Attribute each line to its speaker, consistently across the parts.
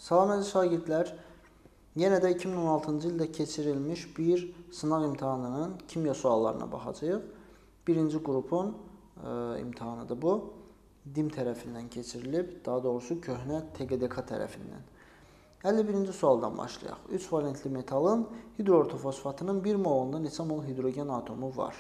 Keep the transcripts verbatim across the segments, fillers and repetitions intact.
Speaker 1: Salam əziz şagirdlər, yenə də iki min on altıncı ildə keçirilmiş bir sınaq imtahanının kimya suallarına baxacağıq. Birinci qrupun e, imtahanıdır bu. DİM tərəfindən keçirilib, daha doğrusu köhnə T Q D K tərəfindən. əlli birinci sualdan başlayaq. üç valentli metalın hidroortofosfatının bir molunda neçə mol hidrogen atomu var?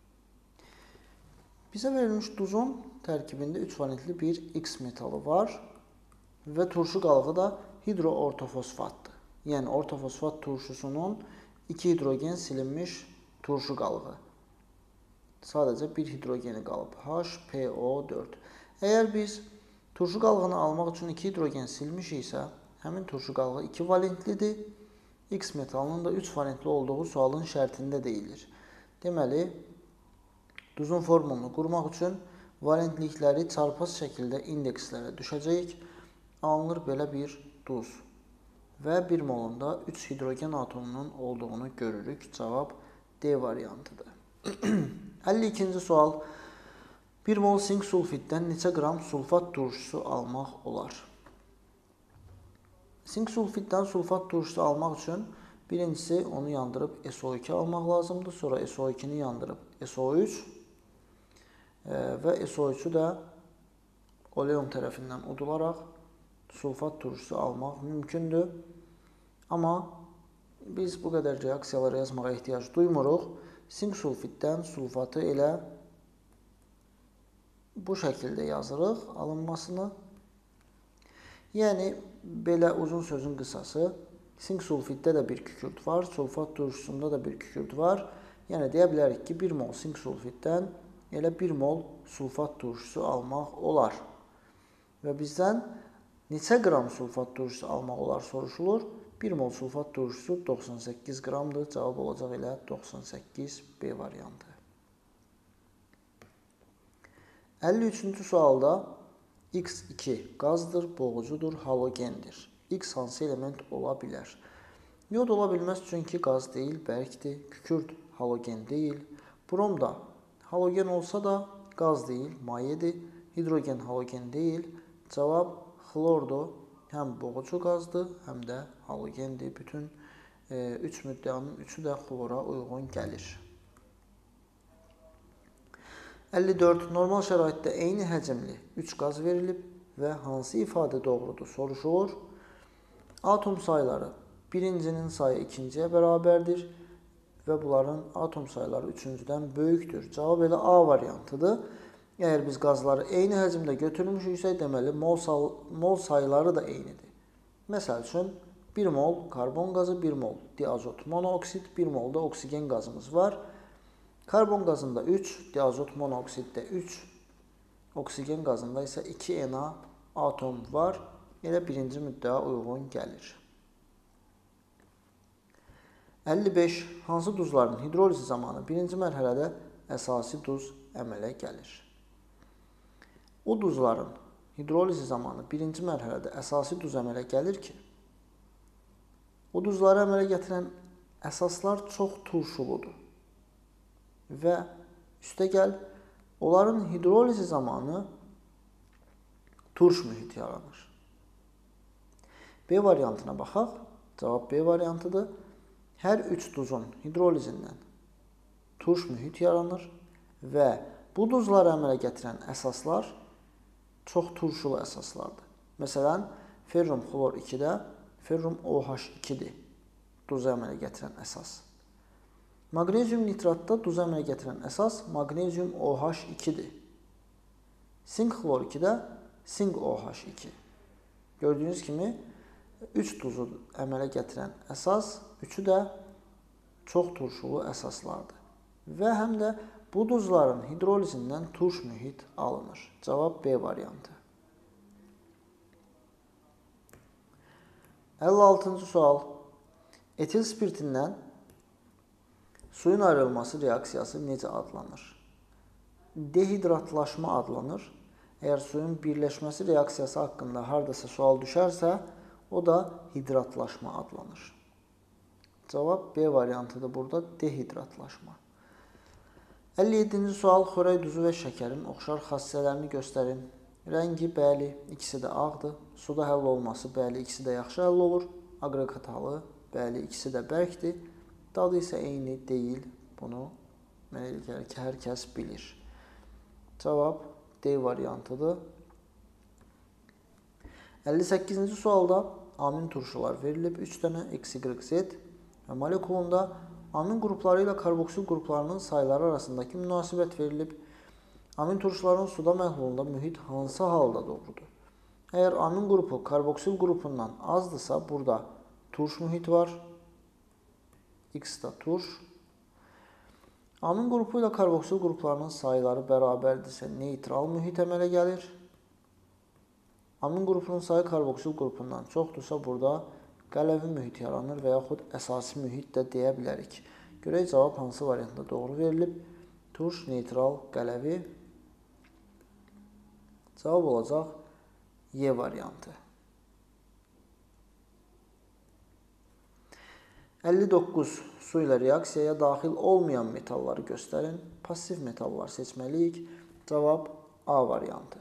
Speaker 1: Bizə verilmiş duzun tərkibində üç valentli bir X metalı var və turşu qalığı da hidroortofosfatdır. Yəni ortofosfat turşusunun iki hidrogen silinmiş turşu qalığı. Sadəcə bir hidrogeni qalıb. H P O dörd. Əgər biz turşu qalığını almaq üçün iki hidrogen silmişiksə, həmin turşu qalığı iki valentlidir. X metalının da üç valentli olduğu sualın şərtində deyilir. Deməli, duzun formulunu qurmaq üçün valentlikləri çarpaz şəkildə indekslərə düşəcəyik. Alınır belə bir duz və bir molunda üç hidrogen atomunun olduğunu görürük. Cavab D variantıdır. əlli ikinci sual. bir mol sink sulfiddən neçə qram sulfat turşusu almaq olar? Sink sulfiddən sulfat turşusu almaq üçün birincisi onu yandırıb S O iki almaq lazımdır. Sonra S O ikini yandırıb S O üç və S O üçü də oleum tərəfindən udularaq sulfat turşusu almaq mümkündür. Amma biz bu qədər reaksiyaları yazmağa ehtiyac duymuruq. Sink sulfiddən sulfatı elə bu şəkildə yazırıq alınmasını. Yəni, belə uzun sözün qısası, sink sulfiddə də bir kükürt var, sulfat turşusunda da bir kükürt var. Yəni, deyə bilərik ki, bir mol sink sulfiddən elə bir mol sulfat turşusu almaq olar. Və bizdən neçə qram sulfat turşusu almaq olar soruşulur. bir mol sulfat turşusu doxsan səkkiz qramdır. Cavab olacaq elə doxsan səkkiz B variantı. əlli üçüncü sualda X iki qazdır, boğucudur, halogendir. X hansı element ola bilər? Yod ola bilməz çünki qaz deyil, bərkdir. Kükürt halogen deyil. Brom da halogen olsa da qaz deyil, mayedir. Hidrogen halogen deyil. Cavab xlordur. Həm boğucu qazdır, həm də halogendir. Bütün e, üç müddəanın üçü də xlora uyğun gəlir. əlli dörd. Normal şəraitdə eyni həcmli üç qaz verilib və hansı ifadə doğrudur soruşulur. Atom sayları birincinin sayı ikinciyə bərabərdir və bunların atom sayları üçüncüdən böyükdür. Cavab elə A variantıdır. Əgər biz qazları eyni həcmdə götürmüşüksə, deməli mol, mol sayları da eynidir. Məsəl üçün, bir mol karbon qazı, bir mol diazot monoksid, bir mol da oksigen qazımız var. Karbon qazında üç, diazot monoksiddə üç, oksigen qazında isə iki Na atom var. Elə birinci müddəa uyğun gəlir. əlli beş. Hansı duzların hidrolizi zamanı birinci mərhələdə əsasi duz əmələ gəlir? O duzların hidrolizi zamanı birinci mərhələdə əsasi duz əmələ gəlir ki, o duzları əmələ gətirən əsaslar çox turşuludur və üstəgəl onların hidrolizi zamanı turş mühit yaranır. B variantına baxaq. Cavab B variantıdır. Hər üç duzun hidrolizindən turş mühit yaranır və bu duzları əmələ gətirən əsaslar çox turşulu əsaslardır. Məsələn, ferrum xlor ikidə ferrum O H ikidir duzu əmələ gətirən əsas. Maqnezium nitratda duzu əmələ gətirən əsas maqnezium O H ikidir. Sink xlor ikidə sink O H iki. Gördüyünüz kimi, üç duzu əmələ gətirən əsas, üçü də çox turşulu əsaslardır. Və həm də bu duzların hidrolizindən turş mühit alınır. Cavab B variantı. əlli altıncı sual. Etil spirtindən suyun ayrılması reaksiyası necə adlanır? Dehidratlaşma adlanır. Əgər suyun birləşməsi reaksiyası haqqında hardasa sual düşərsə, o da hidratlaşma adlanır. Cavab B variantıdır. Burada dehidratlaşma. əlli yeddinci sual. Xörək duzu və şəkərin oxşar xassələrini göstərin. Rəngi bəli, ikisi də ağdır. Suda həll olması bəli, ikisi də yaxşı həll olur. Aqreqat halı bəli, ikisi də bərkdir. Dadı isə eyni deyil. Bunu mənə elə gəlir ki, hər kəs bilir. Cavab D variantıdır. əlli səkkizinci sualda amin turşular verilib. üç dənə X, Y, Z və molekulunda amin qrupları ilə karboksil qruplarının sayları arasındakı münasibət verilib. Amin turşuların suda məhlulunda mühit hansı halda doğrudur? Əgər amin qrupu karboksil qrupundan azdırsa, burada turş mühit var. X da turş. Amin qrupu ilə karboksil qruplarının sayları bərabərdirsə, neytral mühit əmələ gəlir. Amin qrupunun sayı karboksil qrupundan çoxdursa, burada qələvi mühit yaranır və yaxud əsasi mühit də deyə bilərik. Görək cavab hansı variantda doğru verilib? Turş, neytral, qələvi. Cavab olacaq Y variantı. əlli doqquz. Su ilə reaksiyaya daxil olmayan metalları göstərin. Pasiv metallar seçməliyik. Cavab A variantı.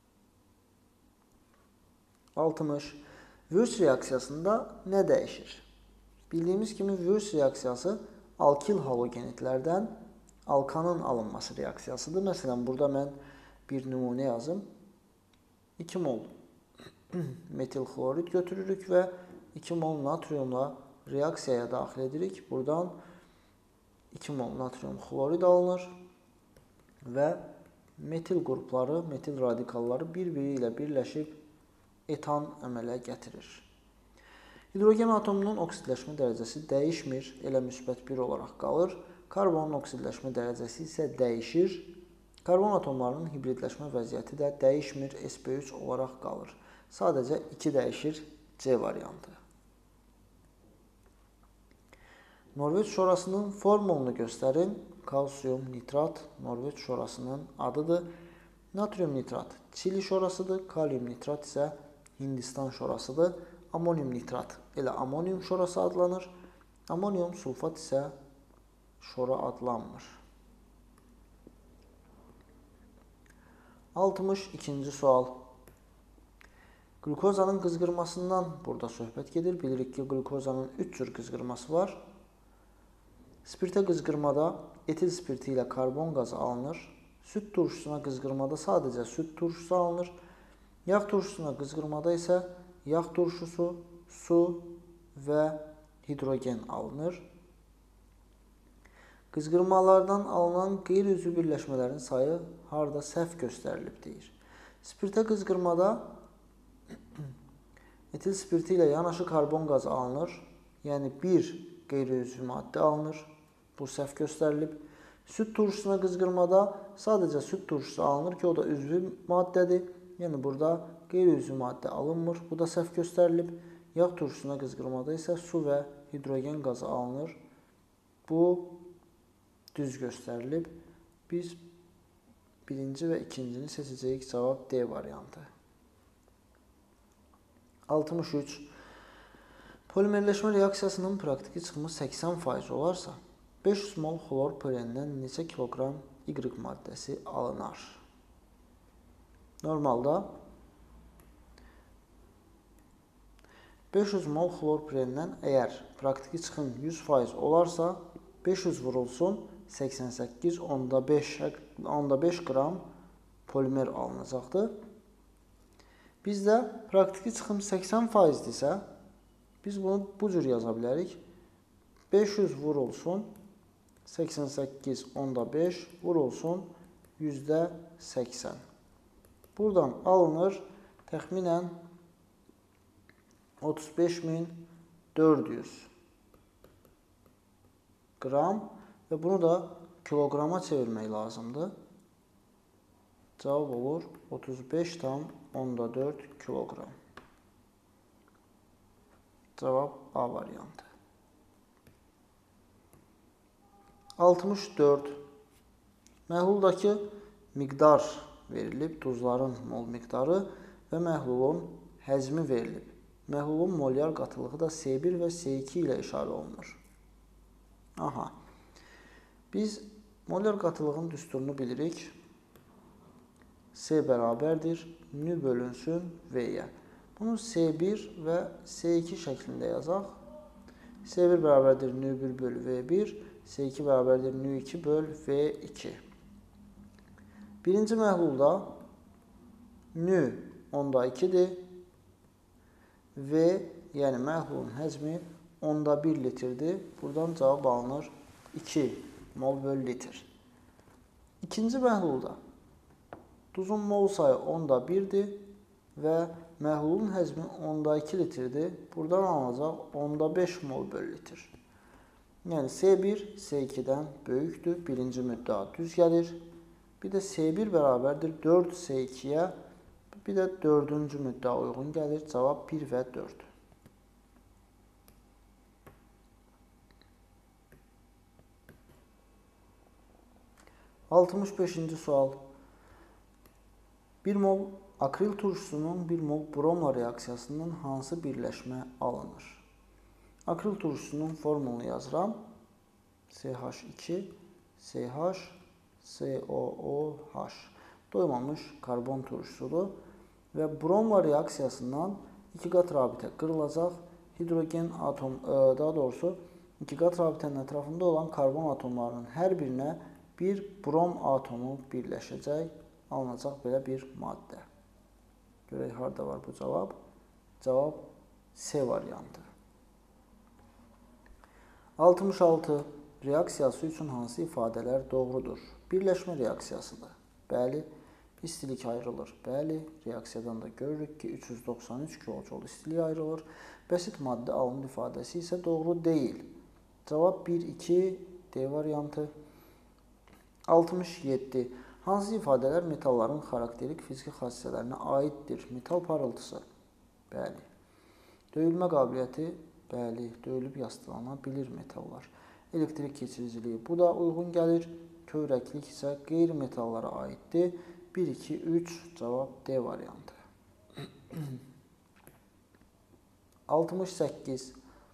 Speaker 1: altmış. Würz reaksiyasında nə dəyişir? Bildiyimiz kimi Würz reaksiyası alkil halogenitlərdən alkanın alınması reaksiyasıdır. Məsələn, burada mən bir nümunə yazım. iki mol metil xlorid götürürük və iki mol natriumla reaksiyaya daxil edirik. Buradan iki mol natrium xlorid alınır və metil qrupları, metil radikalları bir-biri ilə birləşib etan əmələ gətirir. Hidrogen atomunun oksidləşmə dərəcəsi dəyişmir, elə müsbət bir olaraq qalır. Karbonun oksidləşmə dərəcəsi isə dəyişir. Karbon atomlarının hibridləşmə vəziyyəti də dəyişmir, S P üç olaraq qalır. Sadəcə iki dəyişir, C variantı. Norveç şorasının formulunu göstərin. Kalsiyum nitrat Norveç şorasının adıdır. Natrium nitrat Çili şorasıdır. Kalium nitrat isə Hindistan şorasıdır. Amonium nitrat elə amonium şorası adlanır. Amonium sulfat isə şora adlanmır. altmış ikinci sual. Glukozanın qızqırmasından burada söhbət gedir. Bilirik ki, glukozanın üç cür qızqırması var. Spirtə qızqırmada etil spirti ilə karbon qazı alınır. Süd turşusuna qızqırmada sadəcə süd turşusu alınır. Yağ turşusuna qızqırmada isə yağ turşusu, su və hidrogen alınır. Qızqırmalardan alınan qeyri-üzvü birləşmələrin sayı harda səhv göstərilib deyir. Spirtə qızqırmada etil spirti ilə yanaşı karbon qazı alınır. Yəni bir qeyri-üzvü maddə alınır. Bu səhv göstərilib. Süd turşusuna qızqırmada sadəcə süd turşusu alınır ki, o da üzvü maddədir. Yəni burada qeyri-üzvü maddə alınmır. Bu da səhv göstərilib. Yağ turşusuna qızqırmada isə su və hidrogen qazı alınır. Bu düz göstərilib. Biz birinci və ikincini seçəcəyik. Cavab D variantı. altmış üç. Polimerləşmə reaksiyasının praktiki çıxımı səksən faiz olarsa, beş yüz mol xlor pörəndən neçə kiloqram Y maddəsi alınar? Normalda beş yüz mol xlor pörəndən əgər praktiki çıxım yüz faiz olarsa, beş yüz vurulsun səksən səkkiz onda beş qram polimer alınacaqdır. Bizdə praktiki çıxım səksən faizdirsə, biz bunu bu cür yaza bilərik. beş yüz vurulsun səksən səkkiz onda beş vurulsun yüzdə səksən. Buradan alınır təxminən otuz beş min dörd yüz qram və bunu da kiloqrama çevirmək lazımdır. Cavab olur otuz beş tam onda dörd kiloqram. Cavab A variantı. altmış dörd. Məhluldakı miqdar verilib, duzların mol miqdarı və məhlulun həcmi verilib. Məhlulun molyar qatılığı da C bir və C iki ilə işarə olunur. Aha. Biz molyar qatılığın düsturunu bilirik. S bərabərdir nü bölünsün V-yə. Bunu S bir və S iki şəklində yazaq. S bir bərabərdir nü bir bölü V bir, S iki bərabərdir nü iki böl V iki. Birinci məhlulda nü onda ikidir. V, yəni məhlulun həcmi onda bir litrdir. Buradan cavab alınır iki mol böl litr. İkinci məhlulda duzun mol sayı onda birdir və məhlulun həcmi onda iki litrdir. Buradan alınacaq onda beş mol böl litr. Yəni S bir S ikidən böyükdür. Birinci müddəa düz gəlir. Bir də S bir bərabərdir dörd S ikiyə. Bir də dördüncü müddəa uyğun gəlir. Cavab bir və dörd. altmış beşinci sual. bir mol akril turşusunun bir mol bromla reaksiyasından hansı birləşmə alınır? Akril turşusunun formulunu yazıram. C H iki, C H, C O O H. Doymamış karbon turşusudur. Və bromla reaksiyasından iki qat rabitə qırılacaq. Hidrogen atom, daha doğrusu iki qat rabitənin ətrafında olan karbon atomlarının hər birinə bir brom atomu birləşəcək. Alınacaq belə bir maddə. Görək, harada var bu cavab? Cavab C variantı. altmış altı. Reaksiyası üçün hansı ifadələr doğrudur? Birləşmə reaksiyasıdır. Bəli. İstilik ayrılır. Bəli. Reaksiyadan da görürük ki, üç yüz doxsan üç kilojul istilik ayrılır. Bəsit maddə alınır ifadəsi isə doğru deyil. Cavab bir, iki, D variantı. altmış yeddi. Hansı ifadələr metalların xarakterik fiziki xassələrinə aiddir? Metal parıltısı. Bəli. Döyülmə qabiliyyəti. Bəli. Döyülüb yastıqlana bilir metallar. Elektrik keçiriciliyi. Bu da uyğun gəlir. Kövrəklik isə qeyri-metallara aiddir. bir, iki, üç. Cavab D variantı. altmış səkkiz.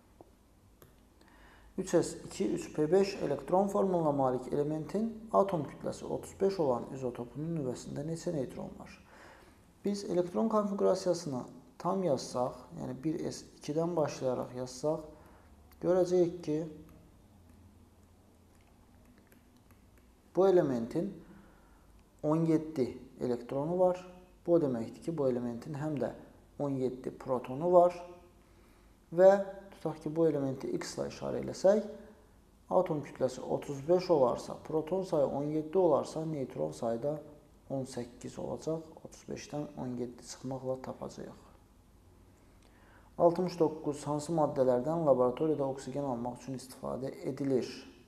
Speaker 1: üç S iki üç P beş elektron formuluna malik elementin atom kütləsi otuz beş olan izotopunun nüvəsində neçə neutron var? Biz elektron konfigurasiyasını tam yazsaq, yəni bir S ikidən başlayaraq yazsaq, görəcəyik ki, bu elementin on yeddi elektronu var. Bu deməkdir ki, bu elementin həm də on yeddi protonu var və tutaq ki, bu elementi X ilə işarə eləsək, atom kütləsi otuz beş olarsa, proton sayı on yeddi olarsa, neutron sayı da on səkkiz olacaq. otuz beşdən on yeddi çıxmaqla tapacağıq. altmış doqquz. Hansı maddələrdən laboratoriyada oksigen almaq üçün istifadə edilir?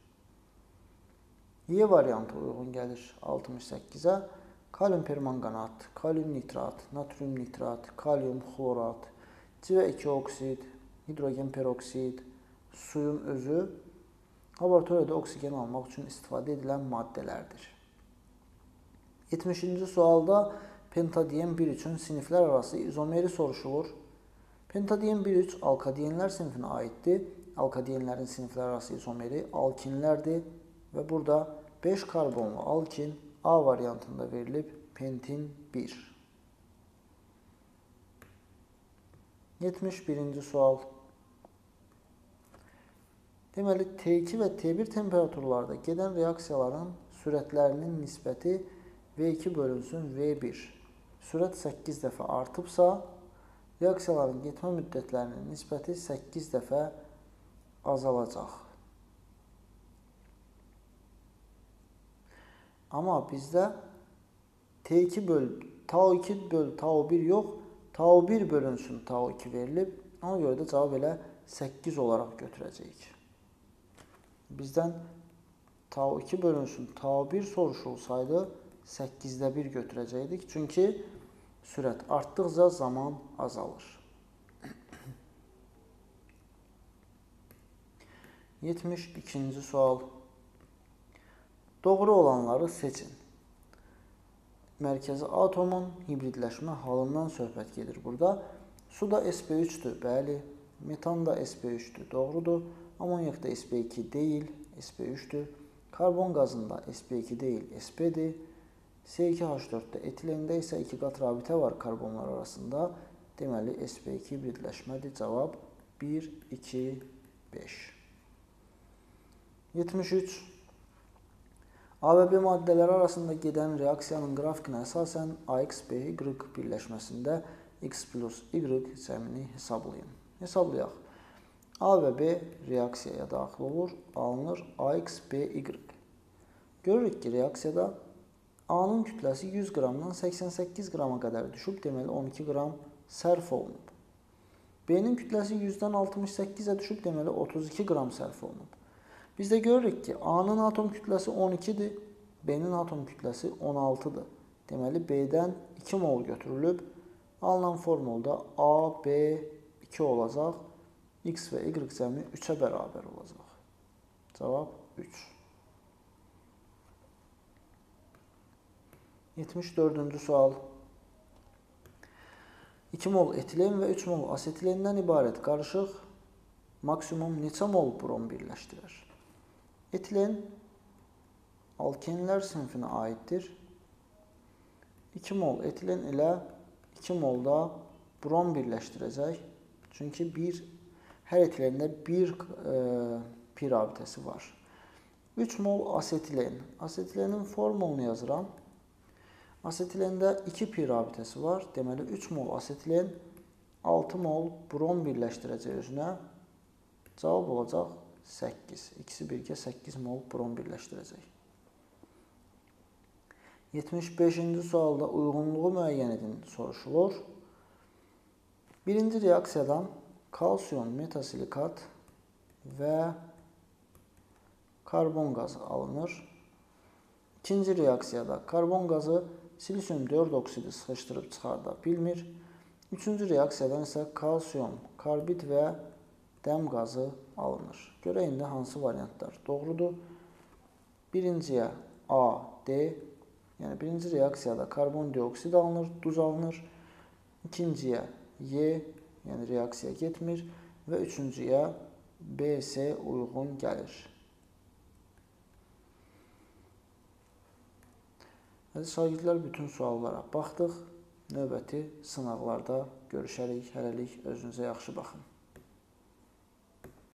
Speaker 1: Y variantı uyğun gəlir altmış səkkizə. Kalium permanganat, kalium nitrat, natrium nitrat, kalium xlorat, C iki oksid, hidrogen peroksid, suyun özü laboratoriyada oksigen almaq üçün istifadə edilən maddələrdir. yetmişinci sualda pentadiyen bir üçün siniflər arası izomeri soruşulur. Pentadiyen bir üç alkadiyenlər sinifinə aiddir. Alkadiyenlərin siniflər arası izomeri alkinlərdir və burada beş karbonlu alkin A variantında verilib pentin bir. yetmiş birinci sual. Deməli, T iki və T bir temperaturlarda gedən reaksiyaların sürətlərinin nisbəti V iki bölünsün V bir. Sürət səkkiz dəfə artıbsa, reaksiyaların getmə müddətlərinin nisbəti səkkiz dəfə azalacaq. Amma bizdə T iki böl tau iki böl tau bir yox, tau bir bölünsün tau iki verilib. Ona görə də cavab elə səkkiz olaraq götürəcəyik. Bizdən tau iki bölünsün tau bir soruşulsaydı səkkizdə bir götürəcəkdik. Çünki sürət artdıqca zaman azalır. yetmiş ikinci sual. Doğru olanları seçin. Mərkəzi atomun hibridləşmə halından söhbət gedir burada. Su da S P üçdür, bəli. Metan da S P üçdür, doğrudur. Amonyak da S P iki deyil, S P üçdür. Karbon qazında S P iki deyil, S P'dir. C iki H dörd-də etilində isə iki qat rabitə var karbonlar arasında. Deməli, S P iki hibridləşmədir. Cavab bir, iki, beş. yetmiş üç. A və B maddələri arasında gedən reaksiyanın grafikinə əsasən A X B Y birləşməsində X plus Y cəmini hesablayın. Hesablayaq. A və B reaksiyaya daxil olur, alınır A X B Y. Görürük ki, reaksiyada A-nın kütləsi yüz qramdan səksən səkkiz qrama qədər düşüb, deməli on iki qram sərf olunub. B-nin kütləsi yüzdən altmış səkkizə düşüb, deməli otuz iki qram sərf olunub. Biz də görürük ki, A-nın atom kütləsi on ikidir, B-nin atom kütləsi on altıdır. Deməli, B-dən iki mol götürülüb, alınan formulda A, B iki olacaq, X və Y cəmi üçə bərabər olacaq. Cavab üç. yetmiş dördüncü sual. iki mol etilen və üç mol asetilenden ibarət qarışıq maksimum neçə mol brom birləşdirir? Etilen alkenlər sinfinə aiddir. iki mol etilen ilə iki mol da brom birləşdirəcək. Çünki bir, hər etilende bir e, pi rabitəsi var. üç mol asetilen. Asetilenin formulunu yazıram. Asetilende iki pi rabitəsi var. Deməli, üç mol asetilen altı mol brom birləşdirəcək özünə. Cavab olacaq səkkiz. İkisi birgə səkkiz mol brom birləşdirəcək. yetmiş beşinci sualda uyğunluğu müəyyən edin soruşulur. Birinci reaksiyadan kalsium metasilikat və karbon qazı alınır. İkinci reaksiyada karbon qazı silisium dörd oksidi sıxışdırıb çıxarda bilmir. Üçüncü reaksiyadan isə kalsium karbid və dəm qazı alınır. Görək indi hansı variantlar doğrudur. Birinciyə A, D, yəni birinci reaksiyada karbon dioksid alınır, duz alınır. İkinciyə Y, yəni reaksiya getmir və üçüncüyə B, C uyğun gəlir. Hadi şagirdlər, bütün suallara baxdıq. Növbəti sınaqlarda görüşərik. Hələlik özünüzə yaxşı baxın.